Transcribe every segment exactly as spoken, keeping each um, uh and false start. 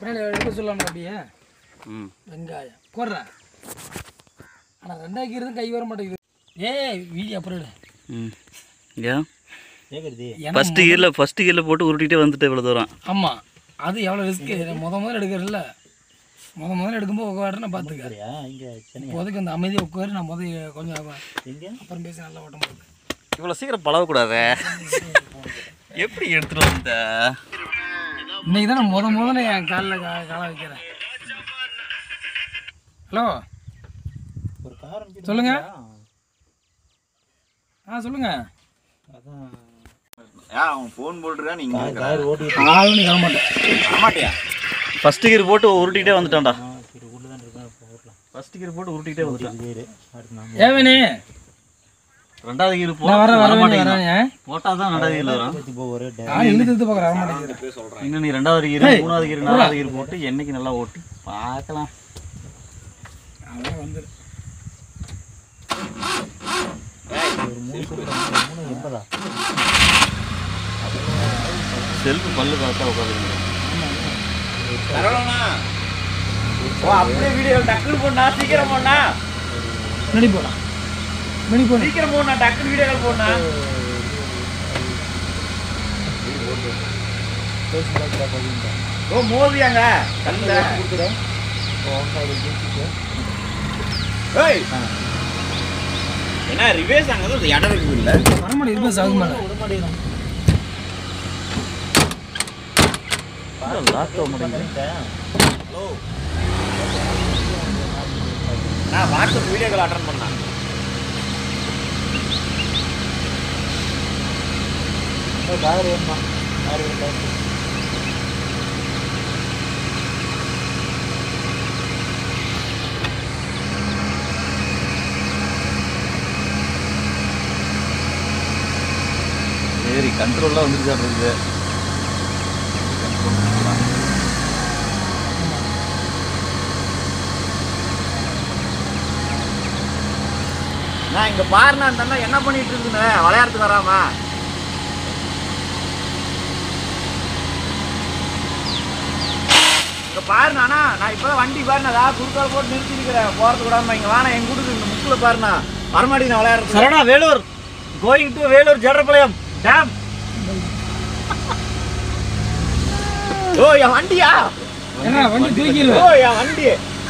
பின்னாடி எடுக்க சொல்லலாம் அப்படியே. ம் வெங்காயம் போடுறேன். ஆனால் ரெண்டாக்கிறதும் கை வர மாட்டேங்குது. ஏய் வீடியோ அப்புறம் எடு. ம் ஏன் ஃபஸ்ட்டு இயரில் ஃபஸ்ட்டு இயரில் போட்டு உருட்டிகிட்டே வந்துட்டு இவ்வளோ தூரம். ஆமாம், அது எவ்வளோ ரிஸ்க்கு. முத முதல்ல எடுக்கிறதில்ல, முத முதல்ல எடுக்கும்போது உட்காரு நான் பார்த்துக்கிறேன். இப்போதைக்கு அந்த அமைதியாக உட்காரு, நான் முதல் கொஞ்சம் அப்புறம் பேசி நல்லா ஓட்ட முடியும். இவ்வளோ சீக்கிரம் பழகக்கூடாது. எப்படி எடுத்துகிட்டு வந்த? இன்னைக்கு தான் நான் முத முதல்ல என் காலில் கா காலை வைக்கிறேன். ஹலோ சொல்லுங்க. ஆ சொல்லுங்க. அவன் ஃபோன் போட்டுருக்கா, நீங்க ஆளும் நீ வர மாட்டேன். வரமாட்டியா? ஃபஸ்ட்டு கீர் போட்டு உருட்டிகிட்டே வந்துட்டான்டா. ஃபஸ்ட்டு கீர் போட்டு உருட்டிகிட்டே வந்துட்டான். ஏவனே ரெண்டாவது கீர் போ வர வர மாட்டேங்கிறேன். போட்டால் தான் ரெண்டாவது கீரில் வரும். நான் இழுத்து இழுத்து பார்க்குறேன், வர மாட்டேங்கிறேன். இன்னும் நீ ரெண்டாவது கீர் மூணாவது கீர் நாலாவது கீர் போட்டு என்னைக்கு நல்லா ஓட்டி பார்க்கலாம். அதான் வந்துடு. செல்ஃபு பல்லு பார்த்தா உட்காந்து அப்படியே வீடியோ டக்குனு போடா, சீக்கிரம் போடா. முன்னாடி போகலாம், முன்னாடி போகணும். சீக்கிரம் போடா, டக்குனு வீடியோ கால் போடா. ஓ மோதியாங்க கல்ல கொடுத்துறேன். ஏய் என்ன ரிவேஸ் ஆனது இடம் இருக்குது இல்ல? வரமாடி ரிவேஸ் ஆகும் மேல. ஹலோ நான் வாட்ஸ்அப் வீடியோ கால் அட்டெண்ட் பண்ணேன். கார் வேணுமா? கார் வேணும். சரி, கண்ட்ரோலாக வந்துருக்காரு. நான் இங்க பாருனா அந்த என்ன பண்ணிட்டு இருக்குன்னு விளையாடுறதுக்கு வராம. இங்க பாருண்ணா, நான் இப்பதான் வண்டி பாருண்ணா குறுக்கால் போட்டு நிறுத்தி இருக்கிறேன் போறது விடாம. இங்க வானா எங்க கூட்டு இந்த முக்குல பாருண்ணா வரமாடி நான் விளையாடுறது. Saravana, Vellore going to Vellore Jadarapalayam dam. ஓ என் வண்டியா? என்ன வண்டி தூக்கிடுவேன்? ஓ என் வண்டி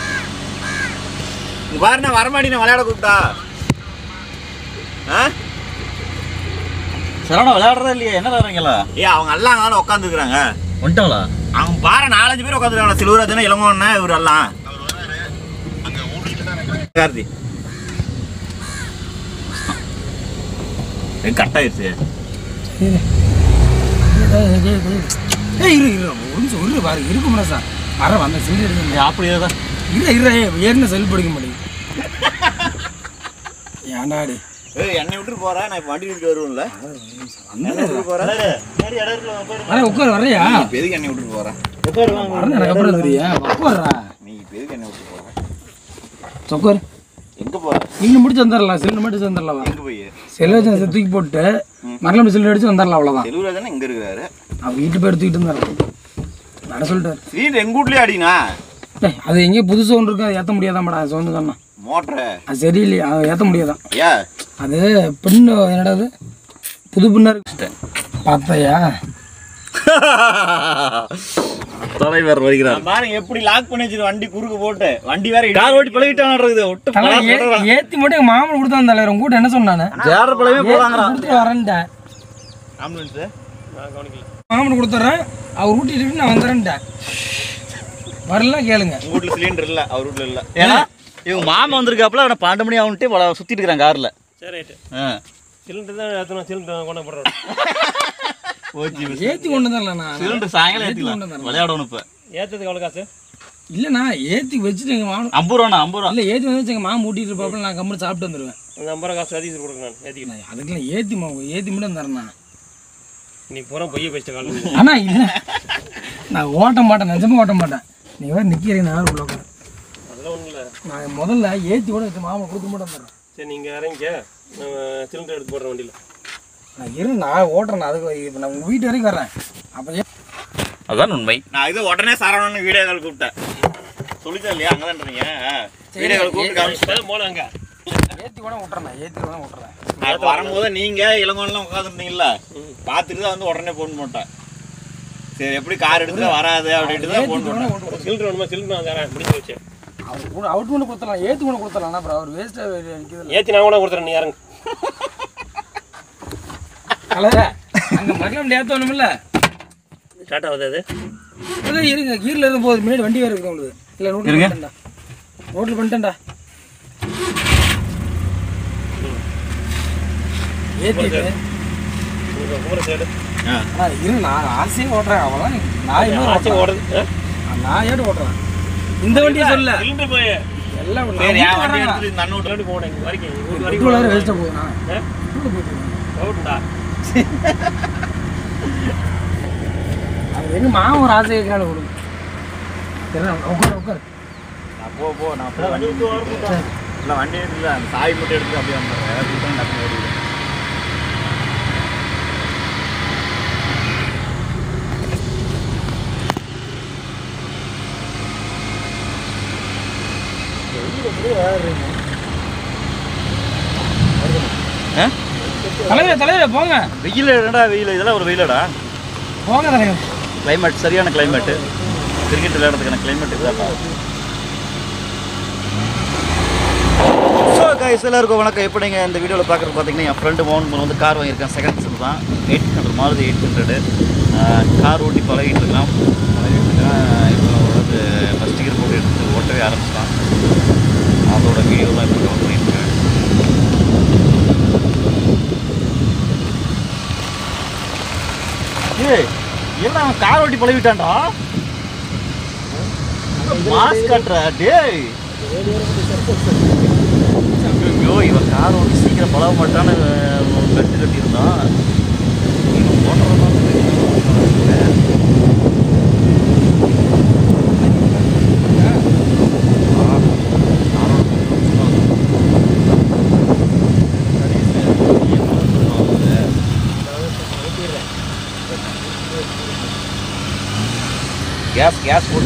இங்க பாருண்ணா வரமாடி நான் விளையாட கூப்பிட்டா. சரவணா விளையாடுறதா இல்லையா? என்ன விளையாடுறீங்களா? ஏ அவங்க எல்லாம் அங்கே உட்காந்துருக்குறாங்க. வந்துட்டாங்களா? அவங்க பாரு நாலஞ்சு பேர் உட்காந்துருக்காங்க. சிலுவராஜனா இளங்கோன்னா இவர் எல்லாம் கார்த்தி கட் ஆயிடுச்சு. ஏய் இரு இரு ஒரு நிமிஷம் ஒரு பாரு இருக்கும்ல சார். வர வந்த செல் எடுக்க அப்படியே தான் இல்லை இரு. ஏறின செல் படிக்க மாட்டேங்குது. ஏன்டாடி ஏய் என்னை விட்டு போறேன், நான் இப்போ வண்டி விட்டு வருவேன்ல. போறேன் உட்கார் வரையா? எதுக்கு என்னை விட்டு போறேன்? எனக்கு அப்புறம் தெரியா உட்கார்றா. நீ இப்போ எதுக்கு என்னை விட்டு போறேன்? உட்கார். எங்க போற? இன்னும் முடிச்சு வந்துடலாம். செல்லு மட்டும் வந்துடலாம். எங்க போய் செல்வராஜன் தூக்கி போட்டு மரலாம் செல்லு அடிச்சு வந்துடலாம். அவ்வளோதான். செல்வராஜன் இங்க இருக்கிறாரு. அவன் வீட்டு போய் எடுத்துக்கிட்டு இருந்தாரு. நட சொல்லிட்டாரு. சீட் எங்க வீட்லயே அடினா. அது எங்கேயும் புதுசு ஒன்று இருக்கு, அதை ஏற்ற முடியாதான் மேடம். அது சொன்னு சொன்னான் மோட்டரு அது சரியில்லையா, அதை ஏற்ற முடியாதான். ஏ அது பெண்ணு என்னடாது புது பெண்ணா இருக்கு பார்த்தையா? தலைவர் வருகிறார் பாருங்க எப்படி லாக் பண்ணி வச்சிரு வண்டி குறுக்கு போட்டு. வண்டி வேற கார் ஓட்டி பழகிட்டான். ஏத்தி மட்டும் எங்க மாமன் கொடுத்து வந்தால உங்க கூட என்ன சொன்னானு ஜடரபாளையமே போறாங்கடா. வரேன்டேன். ஆம்புலன்ஸ் மாமன் கொடுத்துட்றேன், அவர் ஊட்டிட்டு நான் வந்துடுறேன்ட்டேன். வரலாம் கேளுங்க. உங்க வீட்டுல சிலிண்டர் இல்ல, அவர் வீட்டுல இல்ல. ஏன்னா இவங்க மாமா வந்திருக்காப்புல. அவனை பன்னெண்டு மணி ஆகுன்ட்டு சுத்திட்டு இருக்கிறான் கார்ல. சரி ரைட்டு. சிலிண்டர் தான் ஏற்றணும். சிலிண்டர் கொண்டு போடுறோம். ஏற்றி கொண்டு வந்துடலாம். நான் சிலிண்டர் சாயங்காலம் ஏற்றிக்கலாம். விளையாடணும் இப்போ. ஏற்றதுக்கு எவ்வளோ காசு? இல்லைண்ணா ஏற்றி வச்சுட்டு எங்கள் மாமன் ஐம்பது ரூபாண்ணா. ஐம்பது ரூபா இல்லை ஏற்றி வந்து எங்கள் மாமன் ஊட்டிட்டு இருப்பாப்புல. நான் கம்மி சாப்பிட்டு வந்துடுவேன். அந்த ஐம்பது ரூபா காசு அதிகம் கொடுங்க. நான் ஏற்றிக்கிறேன். அதுக்கெல்லாம் ஏற்றி மா ஏற்றி மட்டும் வந்துடுறேண்ணா. நீ பூரா பொய்ய பேசிட்ட காலம். ஆனால் இல்லை நான் ஓட்ட மாட்டேன், நிஜமாக ஓட்ட மாட்டேன். நீ வேறு நிற்கிறீங்க நான் உள்ள உட்காந்து. அதெல்லாம் ஒன்றும் இல்லை. நான் முதல்ல ஏற்றி கூட வச்சு மாமன் கொடுக்க மட்டும் வந்துடுறேன். சரி நீங்கள் இறங்கிக்க, நான் சிலிண்டர் எடுத்து போடுறேன் வண்டியில். நான் இரு நான் ஓட்டுறேன். அதுக்கு இப்போ நான் உங்கள் வீட்டு வரைக்கும் வர்றேன். அப்போ அதான் உண்மை. நான் இது உடனே சரவணன் வீடியோ கால் கூப்பிட்டேன். சொல்லிட்டேன் இல்லையா, அங்கே தான்றீங்க வீடியோ கால் கூப்பிட்டு காமிச்சிட்டேன். போல அங்கே ஏற்றி கூட விட்டுறேன் ஏற்றி கூட விட்டுறேன். அது வரும்போது நீங்கள் இளங்கோன்லாம் உட்காந்துருந்தீங்களா, பார்த்துட்டு தான் வந்து உடனே ஃபோன் போட்டேன். சரி எப்படி கார் எடுத்து வராது அப்படின்ட்டு தான் ஃபோன் போட்டேன். சில்லற வேணுமா சில்லற நான் தரேன் முடிஞ்சு வச்சு அவர் கூட அவுட் பண்ணி கொடுத்துடலாம், ஏற்றி கூட கொடுத்துடலாம். அப்புறம் அவர் வேஸ்ட்டாக நிற்கிறது. ஏற்றி நான் கூட கொடுத்துறேன், நீ யாருங்க கலர அங்கே மகளம் ஏற்றணுமில்ல. ஸ்டார்ட் ஆகுது அது அதான் இருங்க, கீரில் இருக்கும் போது முன்னாடி வண்டி வேறு இருக்குது உங்களுக்கு. இல்லை நோட்டில் பண்ணிட்டேன்டா, நோட்டில் பண்ணிட்டேன்டா. ஏற்றிட்டு ஊரை சைடு ஆனால் இரு, நான் ஆசையாக ஓட்டுறேன். அவ்வளோதான் நான் இன்னும் ஆச்சு ஓடுது. நான் ஏட்டு ஓட்டுறேன். இந்த வண்டியை சொல்ல சிலிண்டர் போய் எல்லாம் சரி என் வண்டி எடுத்துட்டு இந்த அண்ணன் முன்னாடி போனேன் இங்கே வரைக்கும் இங்கே ரெண்டு வரைக்கும் வேறு வேஸ்ட்டாக போகுதுண்ணா. அவுட்டுடா. அது எங்கள் மாமன் ஒரு ஆசை இருக்கிறாள் கொடுங்க. உட்காரு உட்காரு. நான் போ போ நான் போய் வண்டி இல்லை வண்டி எடுத்துல அந்த சாவி மட்டும் எடுத்து அப்படியே வந்துடுறேன். டக்குனு ஓடிடுவேன். தலைவர் தலைவர் போங்க வெயில் என்னடா வெயில், இதெல்லாம் ஒரு வெயிலடா. போங்க தலைவர். கிளைமேட் சரியான கிளைமேட்டு, கிரிக்கெட் விளையாடுறதுக்கான கிளைமேட் இதுதான்டா. ஸோ கைஸ் எல்லாருக்கும் வணக்கம். இப்போ நீங்கள் இந்த வீடியோவில் பார்க்குறது பார்த்தீங்கன்னா என் ஃப்ரெண்டு மோகன் வந்து கார் வாங்கியிருக்கேன். செகண்ட் ஹேண்ட் தான், எயிட் ஹண்ட்ரட் மாறுது எயிட் ஹண்ட்ரடு. கார் ஓட்டி பழகிட்டு இருக்கலாம் பழகிட்டு இருக்கேன். இப்போ வந்து ஃபஸ்ட் கியர் போட்டு எடுத்து ஓட்டவே ஆரம்பிச்சிட்டான். அதோட வீடியோ தான் இப்போ கவர் பண்ணியிருக்கேன். ஏய் எல்லாம் கார் ஓட்டி பழகிட்டான்டா. மாஸ்க் காட்டுற டேய். ஐயோ இவன் கார் ஓட்டி சீக்கிரம் பழக மாட்டான்னு பெல்ட் கட்டியிருந்தான். இவன் போடுறதான் கேஸ் கேஸ் போட்டு